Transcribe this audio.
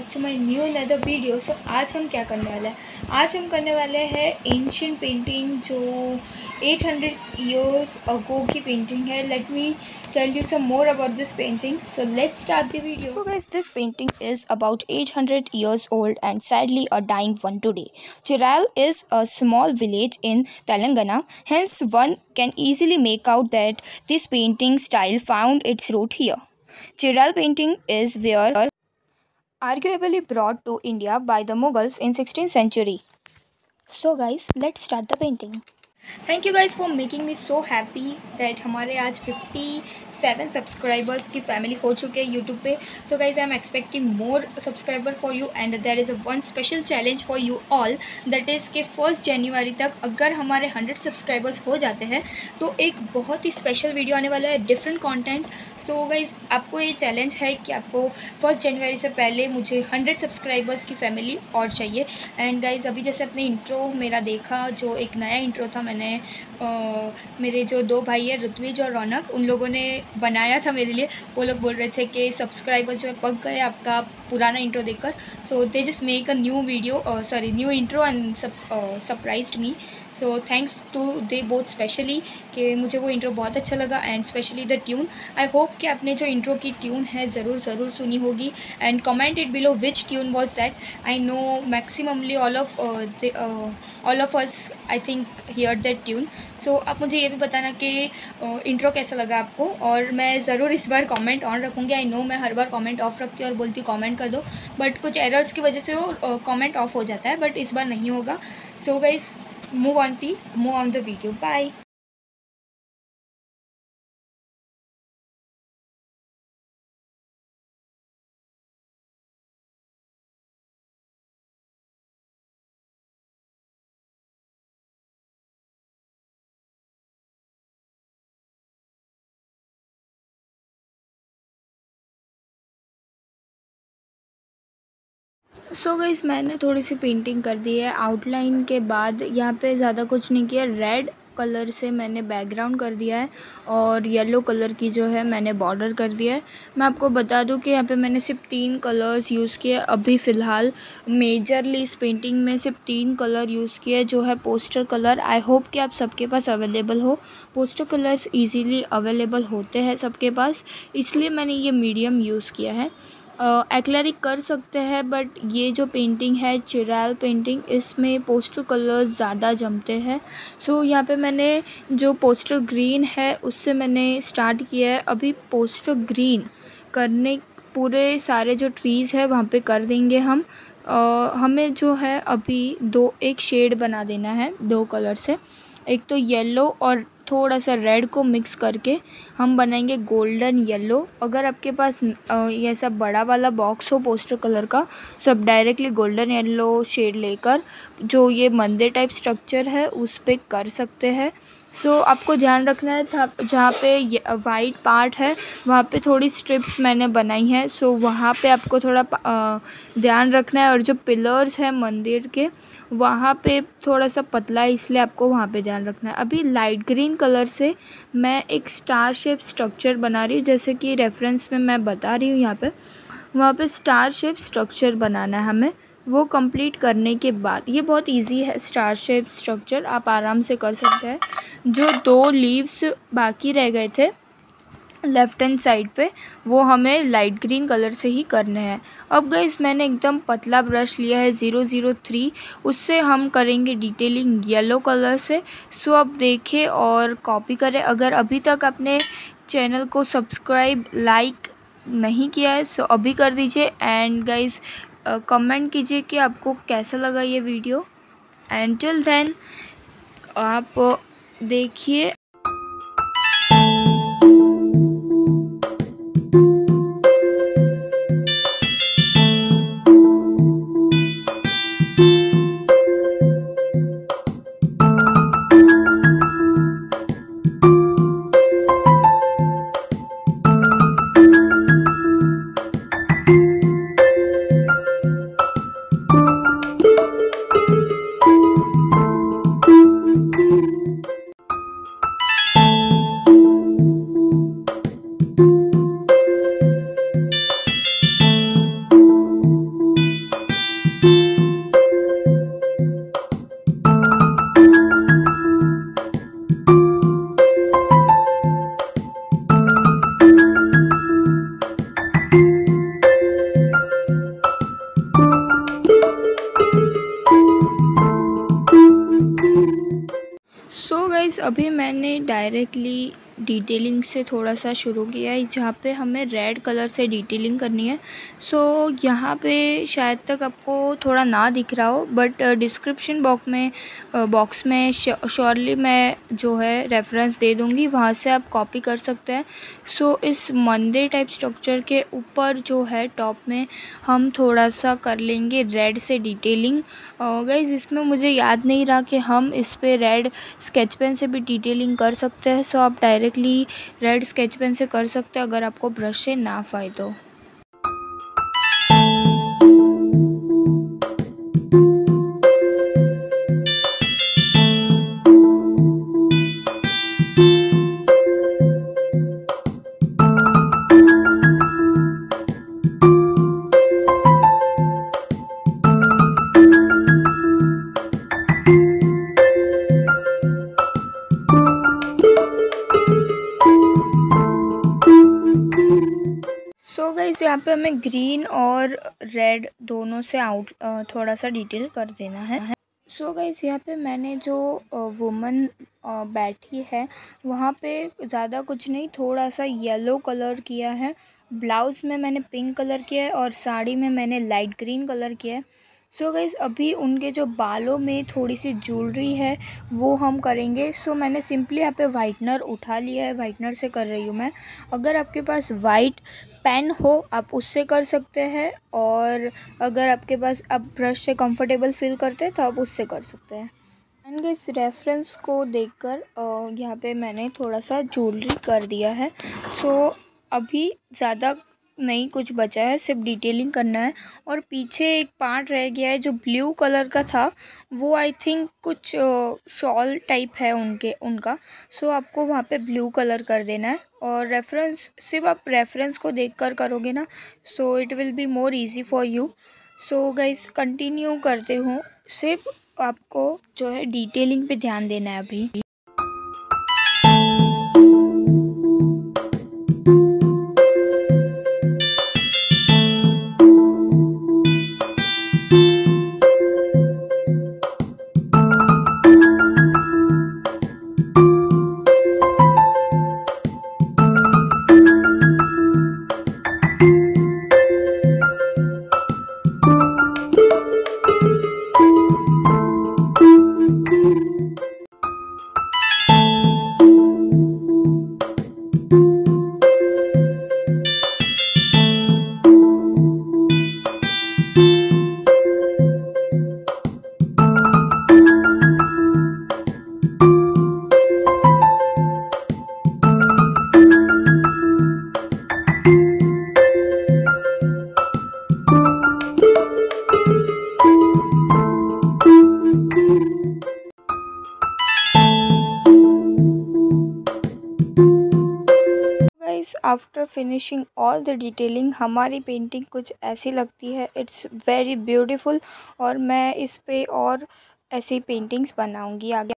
To my new another video. So आज हम क्या करने वाले हैं, आज हम करने वाले हैं एंशियंट पेंटिंग जो 800 ईयर्स अगो की पेंटिंग है। Let me tell you some more about this painting. So let's start the video. So guys, this painting is about 800 years old and sadly a dying one today. Chiral is a small village in Telangana, hence one can easily make out that this painting style found its root here. Chiral painting is where arguably brought to India by the Mughals in 16th century. So guys, let's start the painting. Thank you guys for making me so happy that हमारे आज 57 subscribers की family हो चुके हैं YouTube पे। So guys I am expecting more subscriber for you and there is a one special challenge for you all, that is कि 1 जनवरी तक अगर हमारे 100 सब्सक्राइबर्स हो जाते हैं तो एक बहुत ही स्पेशल वीडियो आने वाला है, डिफरेंट कॉन्टेंट। सो गाइज़ आपको ये चैलेंज है कि आपको 1 जनवरी से पहले मुझे 100 सब्सक्राइबर्स की फैमिली और चाहिए। एंड गाइज़ अभी जैसे अपने इंट्रो मेरा देखा, जो एक नया इंट्रो था, मैंने मेरे जो 2 भाई है ऋत्विज और रौनक, उन लोगों ने बनाया था मेरे लिए। वो लोग बोल रहे थे कि सब्सक्राइबर जो है पक गए आपका पुराना इंट्रो देखकर। So they just make a new video, new intro and surprised me. So thanks to they both specially कि मुझे वो इंट्रो बहुत अच्छा लगा and specially the tune. I hope कि आपने जो इंट्रो की ट्यून है ज़रूर सुनी होगी and comment it below which tune was that. I know maximumly all of us I think hear that tune. So आप मुझे ये भी बताना कि इंट्रो कैसा लगा आपको, और मैं ज़रूर इस बार कमेंट ऑन रखूँगी। आई नो मैं हर बार कमेंट ऑफ रखती हूँ और बोलती हूँ कमेंट कर दो, बट कुछ एरर्स की वजह से वो कमेंट ऑफ हो जाता है, बट इस बार नहीं होगा। So guys move on the video. Bye. So guys मैंने थोड़ी सी पेंटिंग कर दी है आउटलाइन के बाद। यहाँ पे ज़्यादा कुछ नहीं किया, रेड कलर से मैंने बैकग्राउंड कर दिया है और येलो कलर की जो है मैंने बॉर्डर कर दिया है। मैं आपको बता दूं कि यहाँ पे मैंने सिर्फ 3 कलर्स यूज़ किए अभी फ़िलहाल। मेजरली इस पेंटिंग में सिर्फ 3 कलर यूज़ किए, जो है पोस्टर कलर। आई होप कि आप सबके पास अवेलेबल हो। पोस्टर कलर्स ईजीली अवेलेबल होते हैं सबके पास, इसलिए मैंने ये मीडियम यूज़ किया है। एक्रेलिक कर सकते हैं, बट ये जो पेंटिंग है चिराल पेंटिंग, इसमें पोस्टर कलर्स ज़्यादा जमते हैं। सो यहाँ पे मैंने जो पोस्टर ग्रीन है उससे मैंने स्टार्ट किया है। अभी पोस्टर ग्रीन करने पूरे सारे जो ट्रीज़ है वहाँ पे कर देंगे हम। हमें जो है अभी एक शेड बना देना है 2 कलर से, एक तो येलो और थोड़ा सा रेड को मिक्स करके हम बनाएंगे गोल्डन येलो। अगर आपके पास ये सब बड़ा वाला बॉक्स हो पोस्टर कलर का, सब डायरेक्टली गोल्डन येलो शेड लेकर जो ये मंदिर टाइप स्ट्रक्चर है उस पर कर सकते हैं। सो आपको ध्यान रखना है था जहाँ पे वाइट पार्ट है वहाँ पे थोड़ी स्ट्रिप्स मैंने बनाई है। सो वहाँ पे आपको थोड़ा ध्यान रखना है, और जो पिलर्स हैं मंदिर के वहाँ पे थोड़ा सा पतला है, इसलिए आपको वहाँ पे ध्यान रखना है। अभी लाइट ग्रीन कलर से मैं एक स्टार शेप स्ट्रक्चर बना रही हूँ, जैसे कि रेफरेंस में मैं बता रही हूँ यहाँ पे। वहाँ पे स्टार शेप स्ट्रक्चर बनाना है हमें। वो कंप्लीट करने के बाद, ये बहुत इजी है स्टार शेप स्ट्रक्चर, आप आराम से कर सकते हैं। जो 2 लीव्स बाकी रह गए थे लेफ़्ट हैंड साइड पे, वो हमें लाइट ग्रीन कलर से ही करने हैं। अब गाइस मैंने एकदम पतला ब्रश लिया है 003, उससे हम करेंगे डिटेलिंग येलो कलर से। सो अब देखें और कॉपी करें। अगर अभी तक आपने चैनल को सब्सक्राइब लाइक नहीं किया है सो अभी कर दीजिए, एंड गाइस कमेंट कीजिए कि आपको कैसा लगा ये वीडियो। एंड टिल देन आप देखिए। डायरेक्टली डिटेलिंग से थोड़ा सा शुरू किया है, जहाँ पे हमें रेड कलर से डिटेलिंग करनी है। सो यहाँ पे शायद तक आपको थोड़ा ना दिख रहा हो, बट डिस्क्रिप्शन बॉक्स में श्योरली मैं जो है रेफरेंस दे दूँगी, वहाँ से आप कॉपी कर सकते हैं। सो इस मंदिर टाइप स्ट्रक्चर के ऊपर जो है टॉप में हम थोड़ा सा कर लेंगे रेड से डिटेलिंग। गाइस इसमें मुझे याद नहीं रहा कि हम इस पे रेड स्केच पेन से भी डिटेलिंग कर सकते हैं। सो आप डायरेक्टली रेड स्केच पेन से कर सकते हैं अगर आपको ब्रश से ना आए तो। सो गाइस यहाँ पे हमें ग्रीन और रेड दोनों से थोड़ा सा डिटेल कर देना है। सो गाइस यहाँ पे मैंने जो वुमन बैठी है वहाँ पे ज़्यादा कुछ नहीं, थोड़ा सा येलो कलर किया है। ब्लाउज़ में मैंने पिंक कलर किया है और साड़ी में मैंने लाइट ग्रीन कलर किया है। सो गाइस अभी उनके जो बालों में थोड़ी सी ज्वेलरी है वो हम करेंगे। सो मैंने सिंपली यहाँ पे वाइटनर उठा लिया है, वाइटनर से कर रही हूँ मैं। अगर आपके पास वाइट पेन हो आप उससे कर सकते हैं, और अगर आपके पास आप ब्रश से कंफर्टेबल फील करते हैं तो आप उससे कर सकते हैं। एंड इस रेफरेंस को देखकर यहाँ पे मैंने थोड़ा सा ज्वेलरी कर दिया है। सो अभी ज़्यादा नहीं कुछ बचा है, सिर्फ डिटेलिंग करना है। और पीछे एक पार्ट रह गया है जो ब्लू कलर का था, वो आई थिंक कुछ शॉल टाइप है उनका। सो आपको वहाँ पे ब्लू कलर कर देना है। और रेफरेंस सिर्फ आप रेफरेंस को देखकर करोगे ना, so it will be more easy for you. So guys continue करते हूँ, सिर्फ आपको जो है डिटेलिंग पे ध्यान देना है अभी। After finishing all the detailing हमारी पेंटिंग कुछ ऐसी लगती है। इट्स वेरी ब्यूटीफुल और मैं इस पे और ऐसी पेंटिंग्स बनाऊंगी आगे।